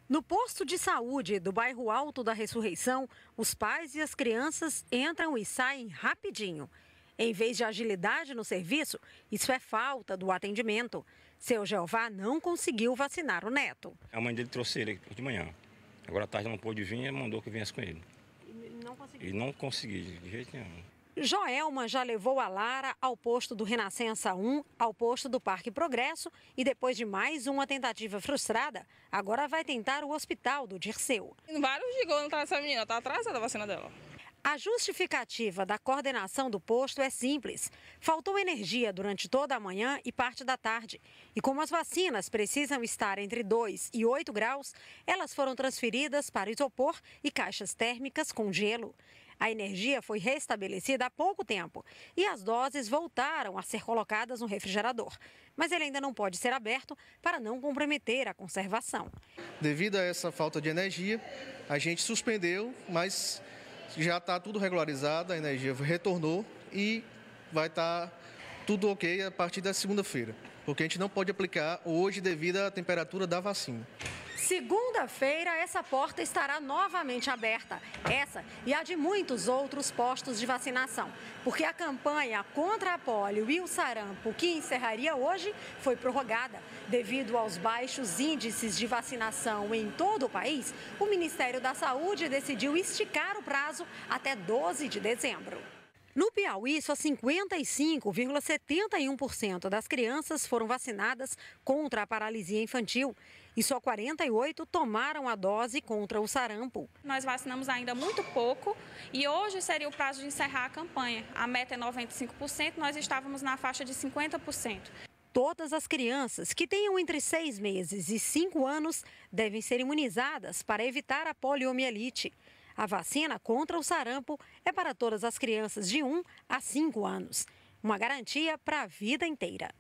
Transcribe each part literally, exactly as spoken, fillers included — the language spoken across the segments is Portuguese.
No posto de saúde do bairro Alto da Ressurreição, os pais e as crianças entram e saem rapidinho. Em vez de agilidade no serviço, isso é falta do atendimento. Seu Jeová não conseguiu vacinar o neto. A mãe dele trouxe ele de manhã. Agora à tarde não pôde vir e mandou que viesse com ele. E não conseguiu? E não consegui, de jeito nenhum. Joelma já levou a Lara ao posto do Renascença um, ao posto do Parque Progresso e depois de mais uma tentativa frustrada, agora vai tentar o hospital do Dirceu. Vários gigou não tá essa menina, tá atrasada a vacina dela. A justificativa da coordenação do posto é simples. Faltou energia durante toda a manhã e parte da tarde. E como as vacinas precisam estar entre dois e oito graus, elas foram transferidas para isopor e caixas térmicas com gelo. A energia foi restabelecida há pouco tempo e as doses voltaram a ser colocadas no refrigerador. Mas ele ainda não pode ser aberto para não comprometer a conservação. Devido a essa falta de energia, a gente suspendeu, mas já está tudo regularizado, a energia retornou e vai estar tudo ok a partir da segunda-feira, porque a gente não pode aplicar hoje devido à temperatura da vacina. Segunda-feira, essa porta estará novamente aberta. Essa e a de muitos outros postos de vacinação. Porque a campanha contra a polio e o sarampo, que encerraria hoje, foi prorrogada. Devido aos baixos índices de vacinação em todo o país, o Ministério da Saúde decidiu esticar o prazo até doze de dezembro. No Piauí, só cinquenta e cinco vírgula setenta e um por cento das crianças foram vacinadas contra a paralisia infantil e só quarenta e oito tomaram a dose contra o sarampo. Nós vacinamos ainda muito pouco e hoje seria o prazo de encerrar a campanha. A meta é noventa e cinco por cento, nós estávamos na faixa de cinquenta por cento. Todas as crianças que tenham entre seis meses e cinco anos devem ser imunizadas para evitar a poliomielite. A vacina contra o sarampo é para todas as crianças de um a cinco anos. Uma garantia para a vida inteira.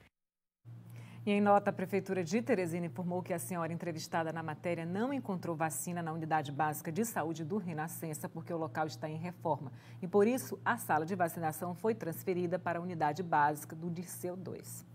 E em nota, a Prefeitura de Teresina informou que a senhora entrevistada na matéria não encontrou vacina na Unidade Básica de Saúde do Renascença porque o local está em reforma. E por isso, a sala de vacinação foi transferida para a Unidade Básica do Dirceu dois.